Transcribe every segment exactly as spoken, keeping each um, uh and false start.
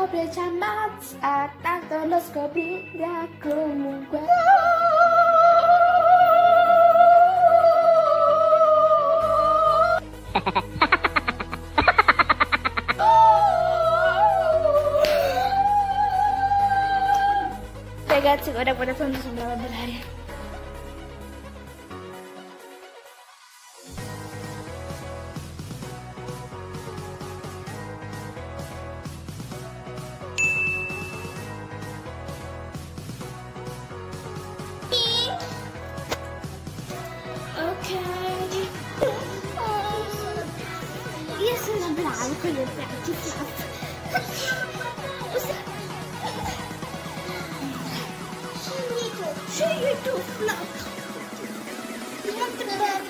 scopre ci ammazza, tanto lo scoprirà comunque. Ragazzi, guarda, guarda quanto sembrava bellare. Ok. Io sono bravo con le braccia flat. Scegli tu, flop. Molto bello.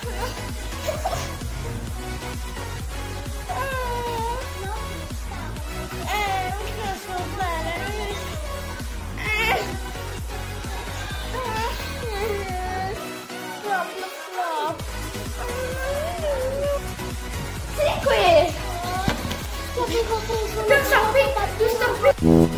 Eh, non so bene. Flop, flop. Sei qui. Tu sto qui.